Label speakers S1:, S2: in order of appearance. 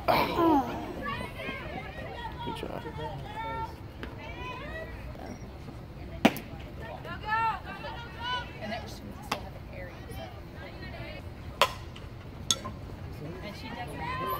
S1: Good job.
S2: And that was still have an area. And she doesn't have